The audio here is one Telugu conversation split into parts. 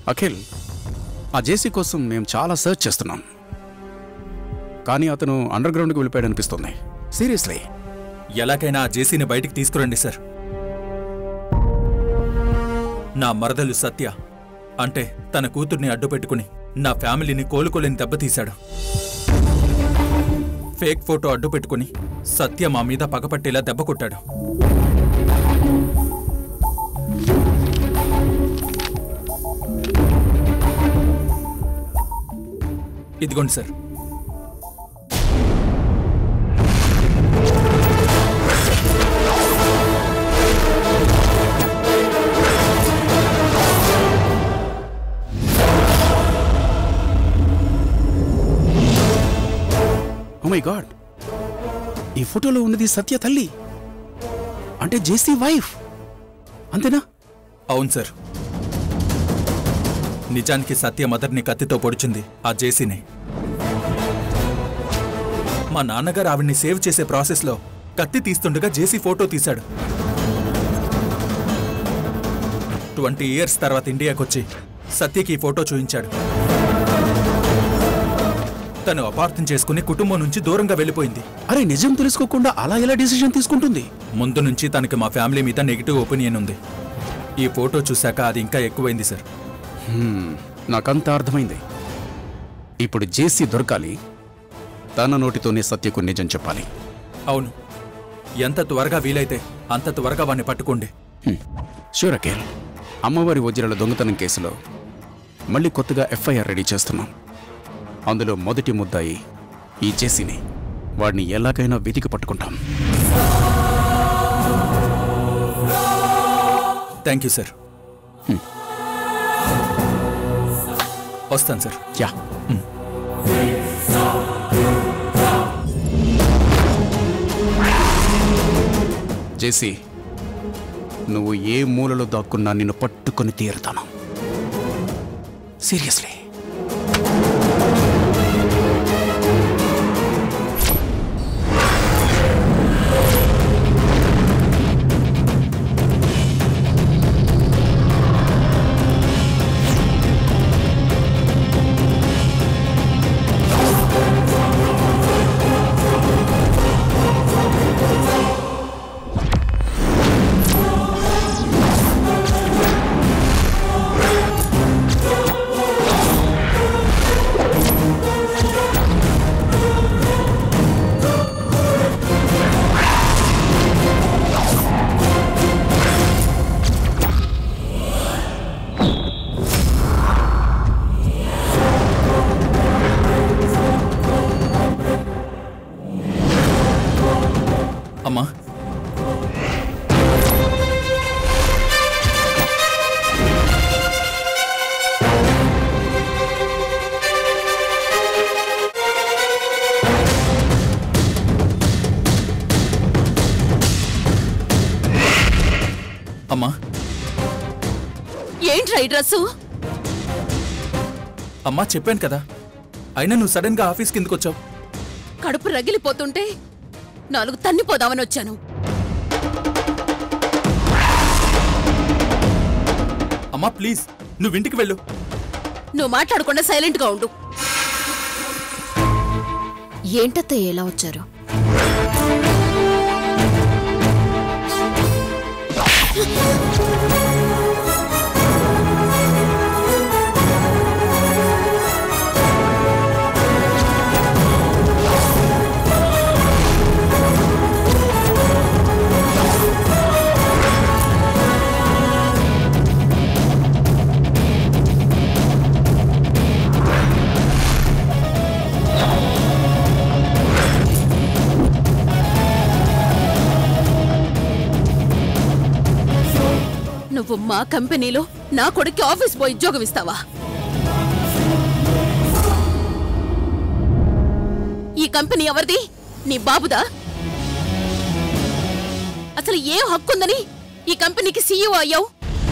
అఖిల్, ఆ జేసీ కోసం మేము చాలా సర్చ్ చేస్తున్నాం, కానీ అతను అండర్ గ్రౌండ్కి వెళ్ళిపోయాడు అనిపిస్తుంది. సీరియస్లీ. ఎలాగైనా ఆ జేసీని బయటికి తీసుకురండి సార్. నా మరదలు సత్య అంటే తన కూతుర్ని అడ్డుపెట్టుకుని నా ఫ్యామిలీని కోలుకోలేని దెబ్బతీశాడు. ఫేక్ ఫోటో అడ్డుపెట్టుకుని సత్య మా మీద పగపట్టేలా దెబ్బ కొట్టాడు. ఇదిగోండి సార్. ఓ మై గాడ్, ఈ ఫోటోలో ఉన్నది సత్య తల్లి, అంటే జేసీ వైఫ్, అంతేనా? అవును సార్. నిజానికి సత్య మదర్ని కత్తితో పొడిచింది ఆ జేసీని. మా నాన్నగారు ఆవిడ్ని సేవ్ చేసే ప్రాసెస్లో కత్తి తీస్తుండగా జేసీ ఫోటో తీశాడు. 20 years తర్వాత ఇండియాకొచ్చి సత్యకి ఈ ఫోటో చూపించాడు. తను అపార్థం చేసుకుని కుటుంబం నుంచి దూరంగా వెళ్ళిపోయింది. అరే, నిజం తెలుసుకోకుండా అలా ఎలా డిసిషన్ తీసుకుంటుంది? ముందు నుంచి తనకి మా ఫ్యామిలీ మీద నెగిటివ్ ఒపీనియన్ ఉంది. ఈ ఫోటో చూశాక అది ఇంకా ఎక్కువైంది సార్. నాకంతా అర్థమైంది. ఇప్పుడు జేసీ దొరకాలి, తన నోటితోనే సత్యకు నిజం చెప్పాలి. అవును, ఎంత త్వరగా వీలైతే అంత త్వరగా వాడిని పట్టుకోండి. షూర్ అఖిల్. అమ్మవారి వజ్రాల దొంగతనం కేసులో మళ్ళీ కొత్తగా ఎఫ్ఐఆర్ రెడీ చేస్తున్నాం. అందులో మొదటి ముద్దాయి ఈ జేసీని. వాడిని ఎలాగైనా వెతికి పట్టుకుంటాం. Thank you sir. వస్తాను సార్. యా. జేసీ, నువ్వు ఏ మూలలో దాక్కున్నా నిన్ను పట్టుకొని తీరుతాను. సీరియస్లీ. అమ్మా, అమ్మా, ఏంట్రా ఈ డ్రెస్సు? అమ్మా చెప్పాను కదా, అయినా నువ్వు సడన్ గా ఆఫీస్ కిందకు వచ్చావు. కడుపు రగిలిపోతుంటే 4 తన్నిపోదామని వచ్చాను. అమ్మా ప్లీజ్, నువ్వు ఇంటికి వెళ్ళు. నువ్వు మాట్లాడకుండా సైలెంట్ గా ఉండు. ఏంటత్తయ్య ఎలా వచ్చారు? నువ్వు మా కంపెనీలో నా కొడుక్కి ఆఫీస్ పోయి ఉద్యోగం ఇస్తావా? ఈ కంపెనీ ఎవరిది? నీ బాబుదా? అసలు ఏ హక్కుందని ఈ కంపెనీకి సీఈఓ అయ్యావు?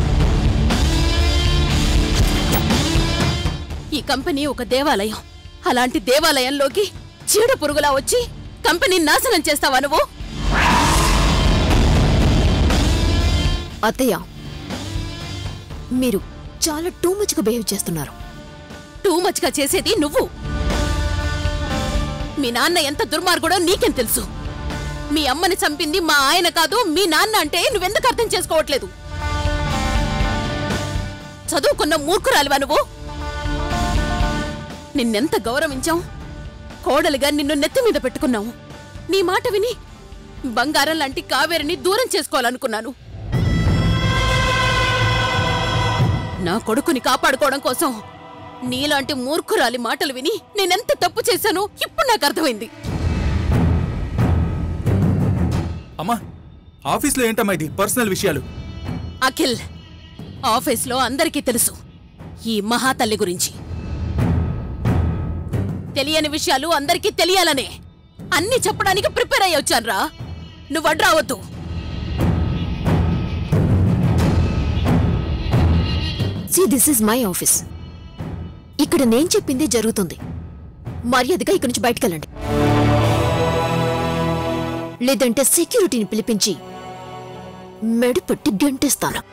ఈ కంపెనీ ఒక దేవాలయం. అలాంటి దేవాలయంలోకి చీడ పురుగులా వచ్చి కంపెనీని నాశనం చేస్తావా నువ్వు? అత్తయ్య, మీరు చాలా టూ మచ్ గా బిహేవ్ చేస్తున్నారు. టూ మచ్ గా చేసేది నువ్వు. మీ నాన్న ఎంత దుర్మార్గుడో నీకేం తెలుసు? మీ అమ్మని చంపింది మా ఆయన కాదు, మీ నాన్న అంటే నువ్వెందుకు అర్థం చేసుకోవట్లేదు? చదువుకున్న మూర్ఖురాలివా నువ్వు? నిన్నెంత గౌరవించాం, కోడలుగా నిన్ను నెత్తి మీద పెట్టుకున్నావు. నీ మాట విని బంగారం లాంటి కావేరిని దూరం చేసుకోవాలనుకున్నాను. నా కొడుకుని కాపాడుకోవడం కోసం నీలాంటి మూర్ఖురాలి మాటలు విని నేనెంత తప్పు చేశానో ఇప్పుడు నాకు అర్థమైంది. అమ్మా, ఆఫీస్లో ఏంటమ్మా ఇది పర్సనల్ విషయాలు? అఖిల్, ఆఫీస్లో అందరికీ తెలుసు ఈ మహాతల్లి గురించి. తెలియని విషయాలు అందరికీ తెలియాలనే అన్ని చెప్పడానికి ప్రిపేర్ అయ్యి వచ్చానురా. నువ్వు అడ్రావద్దు. See, this is my office. ఇక్కడ నేను చెప్పిందే జరుగుతుంది. మర్యాదగా ఇక్కడి నుంచి బయటకెళ్ళండి, లేదంటే సెక్యూరిటీని పిలిపించి మెడపట్టి గంటేస్తాను.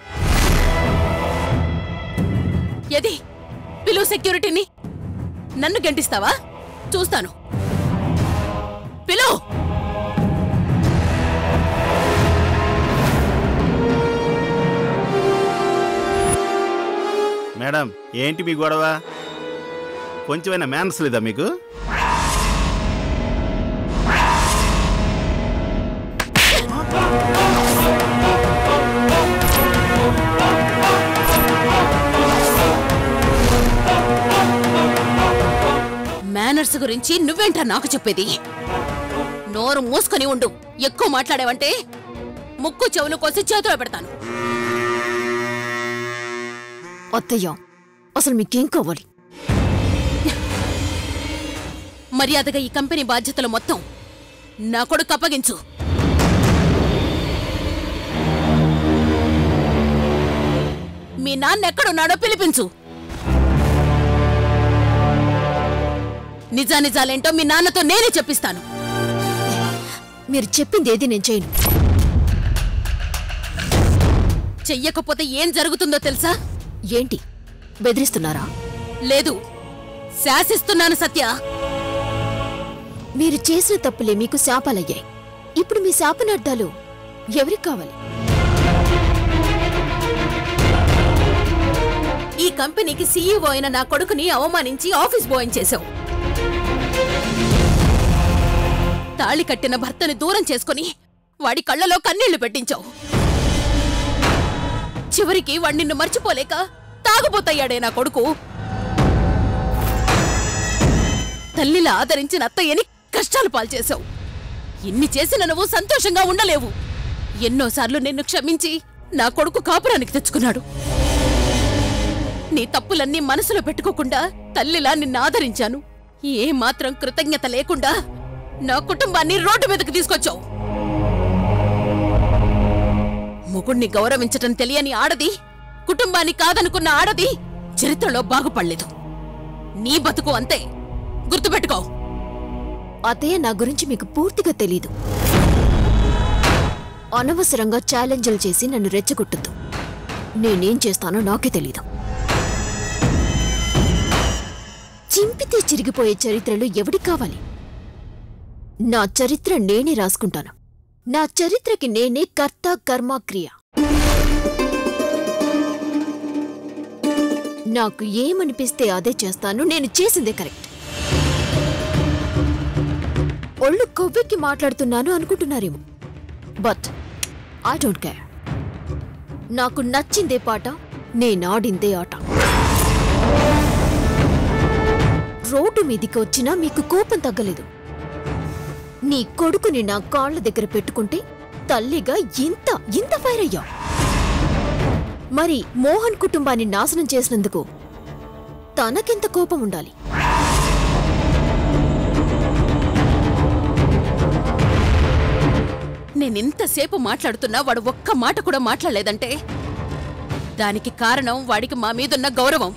ఏది? పిలువు సెక్యూరిటీని. నన్ను గంటిస్తావా? చూస్తాను. పిలువు. మేడం, ఏంటి మీ గొడవ? కొంచెమైనా మేనర్స్ లేదా మీకు? మేనర్స్ గురించి నువ్వేంటా నాకు చెప్పేది? నోరు మూసుకొని ఉండు. ఎక్కువ మాట్లాడావంటే ముక్కు చెవులు కోసి చేతిలో పెడతాను. అత్తయ్య, అసలు మీకేం కావాలి? మర్యాదగా ఈ కంపెనీ బాధ్యతలు మొత్తం నా కొడుకు అప్పగించు. మీ నాన్న ఎక్కడున్నాడో పిలిపించు. నిజానిజాలేంటో మీ నాన్నతో నేనే చెప్పిస్తాను. మీరు చెప్పింది ఏది నేను చేయను. చెయ్యకపోతే ఏం జరుగుతుందో తెలుసా? ఏంటి, బెదిరిస్తున్నారా? లేదు, శాసిస్తున్నాను సత్య. మీరు చేసిన తప్పులే మీకు శాపాలయ్యాయి. ఇప్పుడు మీ శాపనార్థాలు ఎవరికి కావాలి? ఈ కంపెనీకి సీఈఓ అయిన నా కొడుకుని అవమానించి ఆఫీస్ బాయ్ చేశావు. తాళి కట్టిన భర్తని దూరం చేసుకుని వాడి కళ్ళలో కన్నీళ్లు పెట్టించావు. చివరికి వాడు నిన్ను మర్చిపోలేక తాగుబోతయ్యాడే నా కొడుకు. తల్లిలా ఆదరించిన అత్తయ్యని కష్టాలు పాల్చేశావు. ఇన్ని చేసిన నువ్వు సంతోషంగా ఉండలేవు. ఎన్నోసార్లు నిన్ను క్షమించి నా కొడుకు కాపురానికి తెచ్చుకున్నాడు. నీ తప్పులన్నీ మనసులో పెట్టుకోకుండా తల్లిలా నిన్ను ఆదరించాను. ఏ మాత్రం కృతజ్ఞత లేకుండా నా కుటుంబాన్ని రోడ్డు మీదకి తీసుకొచ్చావు. మొగుణ్ణి గౌరవించటం తెలియని ఆడది, కుటుంబాన్ని కాదనుకున్న ఆడది చరిత్రలో బాగుపడలేదు. నీ బతుకు అంతే, గుర్తుపెట్టుకో. అతయ్య, నా గురించి మీకు పూర్తిగా తెలీదు. అనవసరంగా ఛాలెంజ్లు చేసి నన్ను రెచ్చగొట్టొద్దు. నేనేం చేస్తానో నాకే తెలీదు. చింపితే చిరిగిపోయే చరిత్రలు ఎవడికి కావాలి? నా చరిత్ర నేనే రాసుకుంటాను. నా చరిత్రకి నేనే కర్త, కర్మ, క్రియ. నాకు ఏమనిపిస్తే అదే చేస్తాను. నేను చేసిందే కరెక్ట్. ఒళ్ళు కొవ్వెక్కి మాట్లాడుతున్నాను అనుకుంటున్నారేమో, బట్ ఐ డోంట్ కేర్. నాకు నచ్చిందే పాట, నేనాడిందే ఆట. రోడ్డు మీదికి వచ్చినా మీకు కోపం తగ్గలేదు. నీ కొడుకుని నా కాళ్ల దగ్గర పెట్టుకుంటే తల్లిగా ఇంత ఫైర్ అయ్యా. మరి మోహన్ కుటుంబాన్ని నాశనం చేసినందుకు తనకెంత కోపం ఉండాలి? నేనింతసేపు మాట్లాడుతున్నా వాడు ఒక్క మాట కూడా మాట్లాడలేదంటే దానికి కారణం వాడికి మా మీదున్న గౌరవం.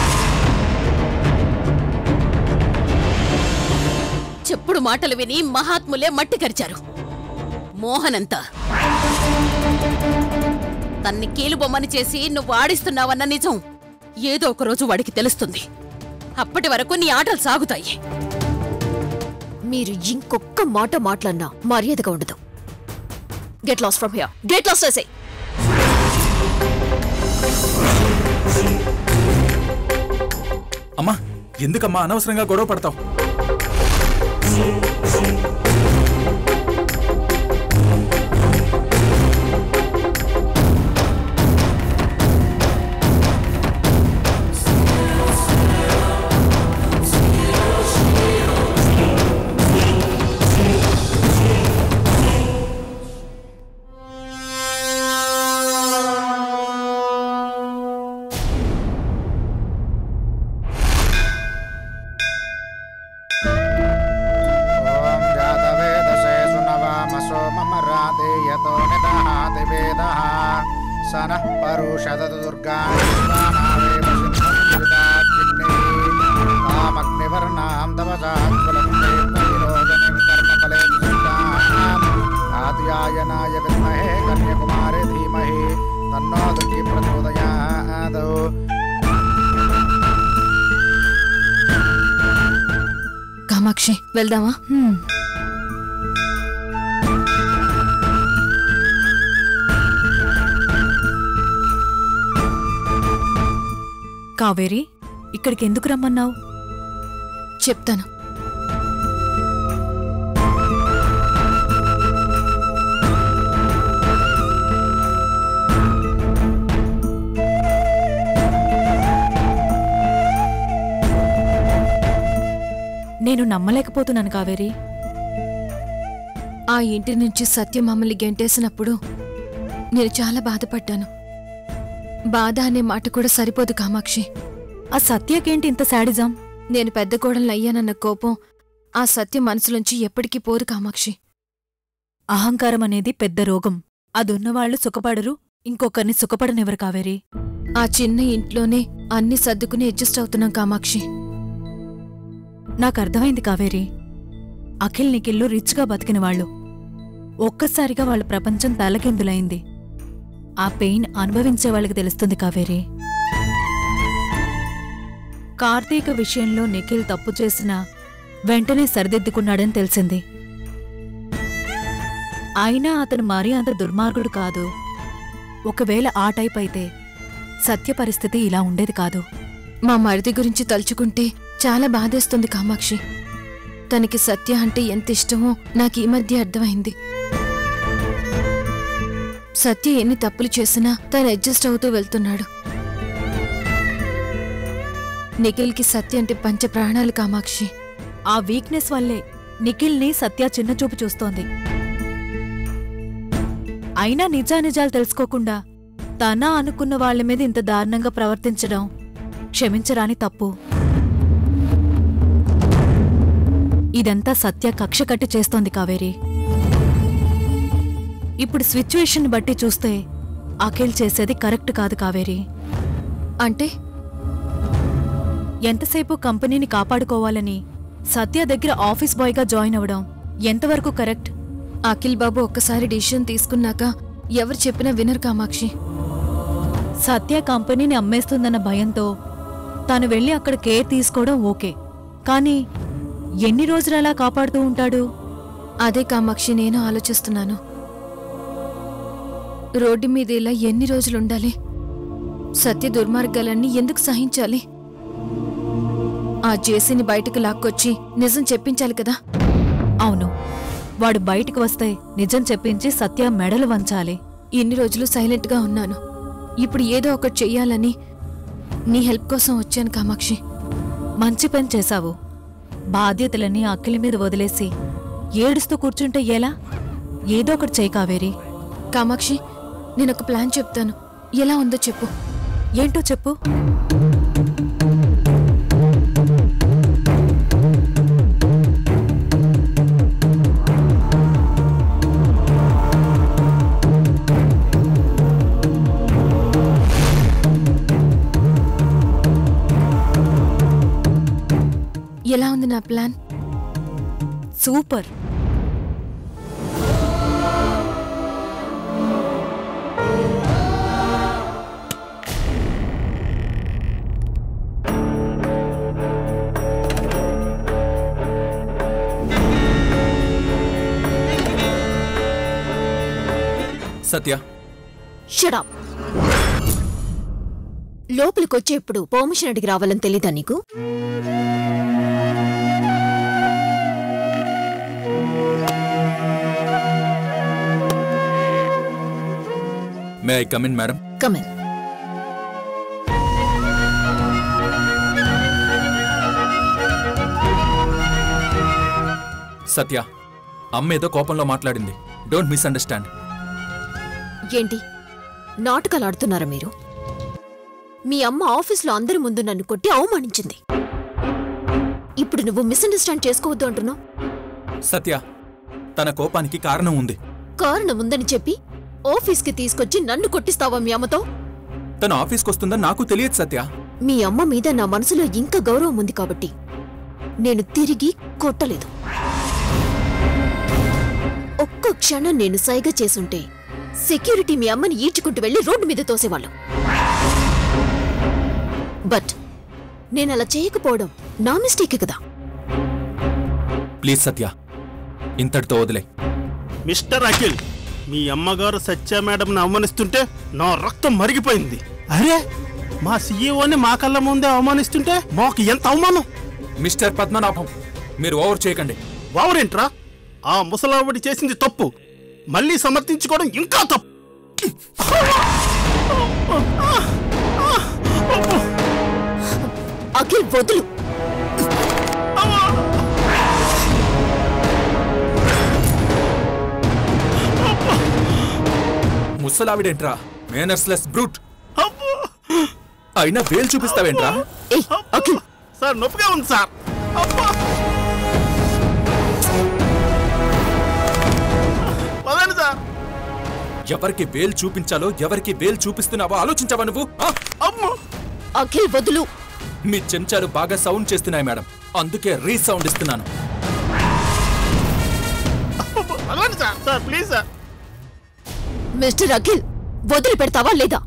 చెప్పుడు మాటలు విని మహాత్ములే మట్టి కరిచారు. మోహన్ అంతా తన్ని కీలుబొమ్మని చేసి నువ్వు ఆడిస్తున్నావన్న నిజం ఏదో ఒక రోజు వాడికి తెలుస్తుంది. అప్పటి వరకు నీ ఆటలు సాగుతాయి. మీరు ఇంకొక్క మాట మాట్లాడినా మర్యాదగా ఉండదు. Get lost from here. Get lost I say. అమ్మా, ఎందుకమ్మా అనవసరంగా గొడవ పడతావు? आद्यायनाय विद्महे कन्याकुमारी धीमहि तन्नो दुर्गी प्रचोदयात्। కామాక్షి వెళ్దామా? కావేరి, ఇక్కడికి ఎందుకు రమ్మన్నావు? చెప్తాను. నేను నమ్మలేకపోతున్నాను కావేరి. ఆ ఇంటి నుంచి సత్య మమ్మల్ని గెంటేసినప్పుడు నేను చాలా బాధపడ్డాను. బాధ అనే మాట కూడా సరిపోదు కామాక్షి. ఆ సత్యకేంటి ఇంత శాడిజం? నేను పెద్ద కోడలు అయ్యానన్న కోపం ఆ సత్య మనసులోంచి ఎప్పటికీ పోదు కామాక్షి. అహంకారం అనేది పెద్ద రోగం. అదున్నవాళ్లు సుఖపడరు, ఇంకొకరిని సుఖపడనివ్వరు కావేరి. ఆ చిన్న ఇంట్లోనే అన్ని సర్దుకుని అడ్జస్ట్ అవుతున్నాం కామాక్షి. నాకర్థమైంది కావేరి. అఖిల్ నిఖిల్లు రిచ్గా బతికిన వాళ్ళు. ఒక్కసారిగా వాళ్ళ ప్రపంచం తలకిందులైంది. ఆ పెయిన్ అనుభవించే వాళ్ళకి తెలుస్తుంది కావేరి. కార్తీక విషయంలో నిఖిల్ తప్పు చేసినా వెంటనే సరిదిద్దుకున్నాడని తెలిసింది. అయినా అతను మరీ అంత దుర్మార్గుడు కాదు. ఒకవేళ ఆ టైప్ అయితే సత్య పరిస్థితి ఇలా ఉండేది కాదు. మా మరిది గురించి తలుచుకుంటే చాలా బాధేస్తుంది కామాక్షి. తనకి సత్య అంటే ఎంత ఇష్టమో నాకు ఈ మధ్య అర్థమైంది. సత్య ఎన్ని తప్పులు చేసినా తను అడ్జస్ట్ అవుతూ వెళ్తున్నాడు. నిఖిల్కి సత్య అంటే పంచ ప్రాణాలు కామాక్షి. ఆ వీక్నెస్ వల్లే నిఖిల్ని సత్య చిన్నచూపు చూస్తోంది. అయినా నిజానిజాలు తెలుసుకోకుండా తన అనుకున్న వాళ్ల మీద ఇంత దారుణంగా ప్రవర్తించడం క్షమించరాని తప్పు. ఇదంతా సత్య కక్ష కట్టి చేస్తోంది కావేరి. ఇప్పుడు సిచ్యువేషన్ బట్టి చూస్తే అఖిల్ చేసేది కరెక్ట్ కాదు కావేరి. అంటే ఎంతసేపు కంపెనీని కాపాడుకోవాలని సత్య దగ్గర ఆఫీస్ బాయ్గా జాయిన్ అవ్వడం ఎంతవరకు కరెక్ట్? అఖిల్ బాబు ఒక్కసారి డిసిషన్ తీసుకున్నాక ఎవరు చెప్పినా వినరు కామాక్షి. సత్య కంపెనీని అమ్మేస్తుందన్న భయంతో తాను వెళ్ళి అక్కడ కేర్ తీసుకోవడం ఓకే, కానీ ఎన్ని రోజులు అలా కాపాడుతూ ఉంటాడు? అదే కామాక్షి నేను ఆలోచిస్తున్నాను. రోడ్డు మీద ఇలా ఎన్ని రోజులుండాలి? సత్య దుర్మార్గాలన్నీ ఎందుకు సహించాలి? ఆ జేసీని బయటకు లాక్కొచ్చి నిజం చెప్పించాలి కదా. అవును, వాడు బయటికి వస్తే నిజం చెప్పించి సత్య మెడలు వంచాలి. ఇన్ని రోజులు సైలెంట్గా ఉన్నాను. ఇప్పుడు ఏదో ఒకటి చెయ్యాలని నీ హెల్ప్ కోసం వచ్చాను కామాక్షి. మంచి పని చేశావు. బాధ్యతలన్నీ అఖిల్ మీద వదిలేసి ఏడుస్తూ కూర్చుంటే ఎలా? ఏదో ఒకటి చేయి కావేరి. కామాక్షి, నేనొక ప్లాన్ చెప్తాను. ఎలా ఉందో చెప్పు. ఏంటో చెప్పు. ఎలా ఉంది నా ప్లాన్? సూపర్. సత్య, షడప్. లోపలికొచ్చేప్పుడు పర్మిషన్ అడిగి రావాలని తెలీదా నీకు? May I come in madam? Come in. Satya, అమ్మ ఏదో కోపంలో మాట్లాడింది. Don't misunderstand. ఏంటి నాటకాలు ఆడుతున్నారా మీరు? మీ అమ్మ ఆఫీస్లో అందరి ముందు నన్ను కొట్టి అవమానించింది. ఇప్పుడు నువ్వు మిస్అండర్స్టాండ్ చేసుకోవద్దు అంటున్నావు. సత్య, తన కోపానికి కారణం ఉంది. కారణం ఉందని చెప్పి ఆఫీస్కి తీసుకొచ్చి నన్ను కొట్టిస్తావా మీ అమ్మతో? తను ఆఫీస్కి వస్తుందని నాకు తెలియదు సత్య. మీ అమ్మ మీద నా మనసులో ఇంకా గౌరవం ఉంది కాబట్టి నేను తిరిగి కొట్టలేదు. ఒక్క క్షణం నేను సైగ చేసుంటే సెక్యూరిటీ మీ అమ్మని ఈడ్చుకుంటూ వెళ్లి రోడ్డు మీద తోసేవాళ్ళం. బట్ నేనలా చేయకపోవడం నా మిస్టేకే కదా. ప్లీజ్ సత్య, ఇంతటితో వదిలే. మిస్టర్ అఖిల్, మీ అమ్మగారు సత్య మేడంని అవమానిస్తుంటే నా రక్తం మరిగిపోయింది. అరే, మా సీఈఓని మా కళ్ళ ముందే అవమానిస్తుంటే మాకు ఎంత అవమానం. మిస్టర్ పద్మనాభం, మీరు ఓవర్ చేయకండి. వావరేంట్రా? ఆ ముసలావిడి చేసింది తప్పు, మళ్ళీ సమర్థించుకోవడం ఇంకా తప్పు. అఖిల్ వదులు. ముసలావిడేంట్రా? Mannersless brute. అయినా వేలు చూపిస్తావేంట్రా? ఏయ్ అఖిల్, సార్ నొప్పిగా ఉంది సార్. పదండి సార్. ఎవరికి వేలు చూపించాలో ఎవరికి వేలు చూపిస్తున్నావో ఆలోచించావా నువ్వు? అఖిల్ వదులు. మీ చెంచాలు బాగా సౌండ్ చేస్తున్నాయి మేడం, అందుకే రీసౌండ్ ఇస్తున్నాను. పదండి sir. Sir please sir. Mister Akhil, వదిలి పెడతావా లేదా?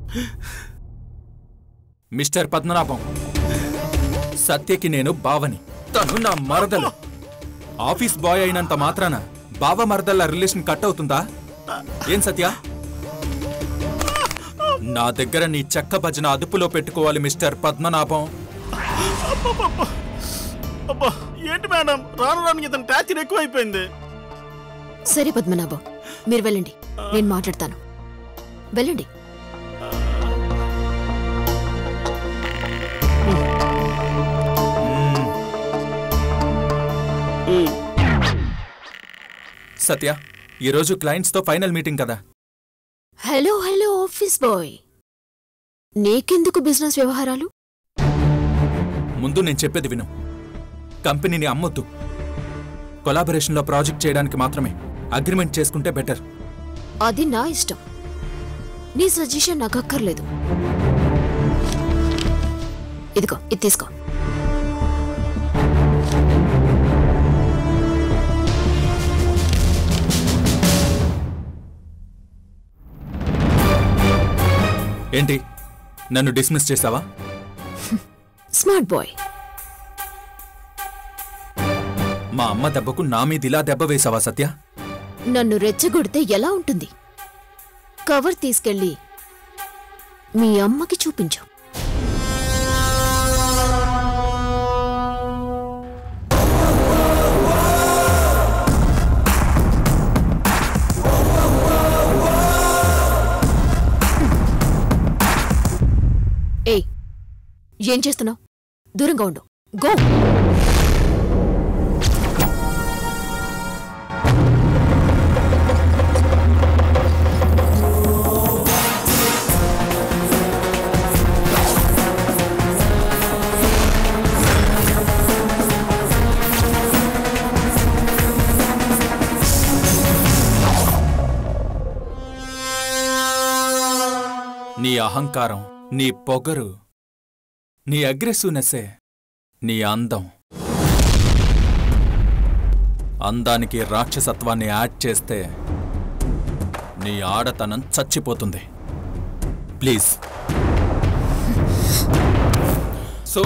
మిస్టర్ పద్మనాభం, సత్యకి నేను బావని, తను నా మరదలు. ఆఫీస్ బాయ్ అయినంత మాత్రాన బావ మరదల రిలేషన్ కట్ అవుతుందా? ఏం సత్య? నా దగ్గర నీ చెక్క భజన అదుపులో పెట్టుకోవాలి మిస్టర్ పద్మనాభం. అబ్బా, ఏంటి మేడం, రాను రాను ఇతను టార్చర్ ఎక్కువైపోయింది. సరే పద్మనాభం, మీరు వెళ్ళండి, నేను మాట్లాడతాను. వెళ్ళండి. సత్య, ఈరోజు క్లయింట్స్తో ఫైనల్ మీటింగ్ కదా. హలో హలో ఆఫీస్ బాయ్, నీకెందుకు బిజినెస్ వ్యవహారాలు? ముందు నేను చెప్పేది విను. కంపెనీని అమ్మొద్దు. కొలాబరేషన్లో ప్రాజెక్ట్ చేయడానికి మాత్రమే అగ్రిమెంట్ చేసుకుంటే బెటర్. అది నా ఇష్టం, నీ సజెషన్ నాకు అక్కర్లేదు. ఇదిగో, ఇది తీసుకో. ఏంటి, నన్ను డిస్మిస్ చేసావా? Smart boy. మా అమ్మ దెబ్బకు నా మీద ఇలా దెబ్బ వేసావా సత్య? నన్ను రెచ్చగొడితే ఎలా ఉంటుంది? కవర్ తీసుకెళ్ళి మీ అమ్మకి చూపించు. ఏయ్, ఏం చేస్తున్నావు? దూరంగా ఉండు. గో. నీ అహంకారం, నీ పొగరు, నీ అగ్రెసివ్నెస్సే నీ అందం. అందానికి రాక్షసత్వాన్ని యాడ్ చేస్తే నీ ఆడతనం చచ్చిపోతుంది. ప్లీజ్. సో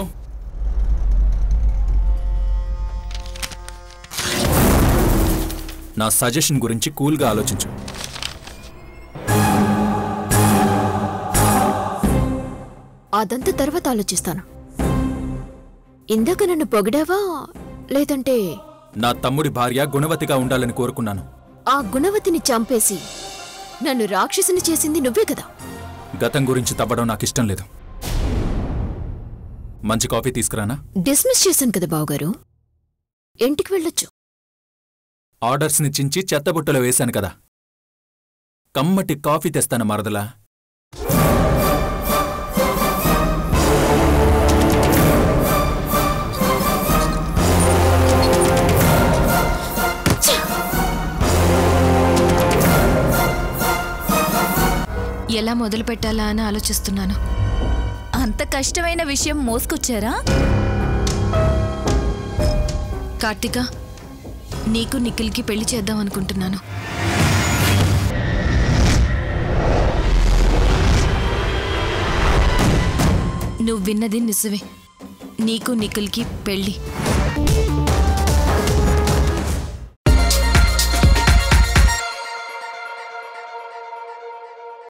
నా సజెషన్ గురించి కూల్గా ఆలోచించు. అదంతా తర్వాత ఆలోచిస్తాను. ఇందాక నన్ను పొగిడావా లేదంటే? నా తమ్ముడి భార్య గుణవతిగా ఉండాలని కోరుకున్నాను. ఆ గుణవతిని చంపేసి నన్ను రాక్షసుని చేసింది నువ్వే కదా. గతం గురించి తవ్వడం నాకిష్టం లేదు. మంచి కాఫీ తీసుకురానా? డిస్మిస్ చేశాను కదా బావగారు, ఇంటికి వెళ్ళొచ్చు. ఆర్డర్స్ని చించి చెత్తబుట్టలో వేశాను కదా. కమ్మటి కాఫీ తెస్తాను మరదలా. ఎలా మొదలు పెట్టాలా అని ఆలోచిస్తున్నాను. అంత కష్టమైన విషయం మోసుకొచ్చారా? కార్తిక, నీకు నిఖిల్కి పెళ్లి చేద్దాం అనుకుంటున్నాను. నువ్వు విన్నది నిజమే. నీకు నిఖిల్కి పెళ్లి.